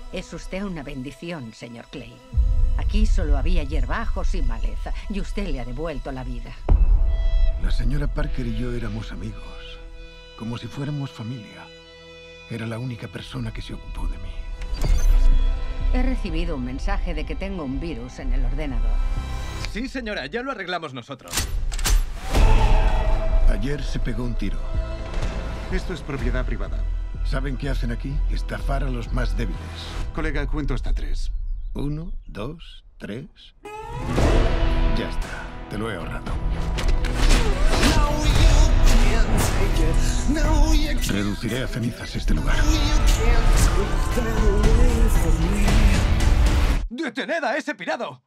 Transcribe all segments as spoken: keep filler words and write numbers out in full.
Es usted una bendición, señor Clay. Aquí solo había hierbajos y maleza, y usted le ha devuelto la vida. La señora Parker y yo éramos amigos, como si fuéramos familia. Era la única persona que se ocupó de mí. He recibido un mensaje de que tengo un virus en el ordenador. Sí, señora, ya lo arreglamos nosotros. Ayer se pegó un tiro. Esto es propiedad privada. ¿Saben qué hacen aquí? Estafar a los más débiles. Colega, cuento hasta tres. Uno, dos, tres... Ya está, te lo he ahorrado. Reduciré a cenizas este lugar. ¡Detened a ese pirado!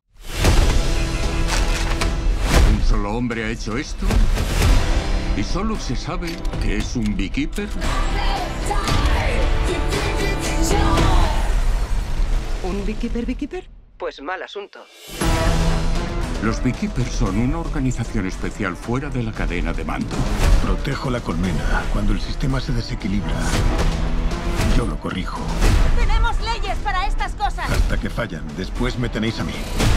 ¿Un solo hombre ha hecho esto? ¿Y solo se sabe que es un beekeeper? ¿Un beekeeper beekeeper? Pues mal asunto. Los beekeepers son una organización especial fuera de la cadena de mando. Protejo la colmena. Cuando el sistema se desequilibra, yo lo corrijo. ¡Tenemos leyes para estas cosas! Hasta que fallan. Después me tenéis a mí.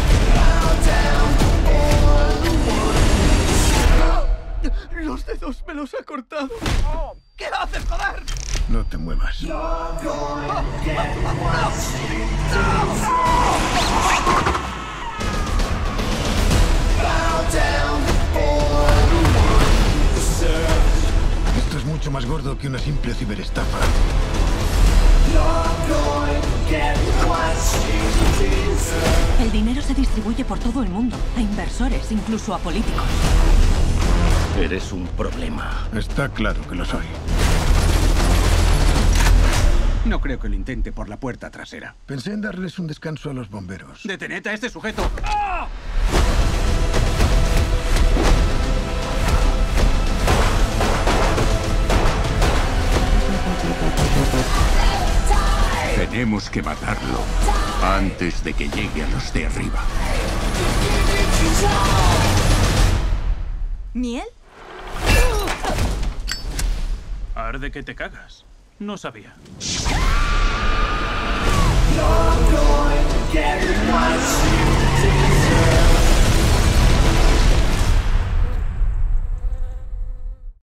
¡Los dedos me los ha cortado! ¿Qué haces, joder? No te muevas. Esto es mucho más gordo que una simple ciberestafa. El dinero se distribuye por todo el mundo, a inversores, incluso a políticos. Eres un problema. Está claro que lo soy. No creo que lo intente por la puerta trasera. Pensé en darles un descanso a los bomberos. ¡Detened a este sujeto! ¡Ah! Tenemos que matarlo antes de que llegue a los de arriba. ¿Miel? Arde que te cagas. No sabía. You're going to get what you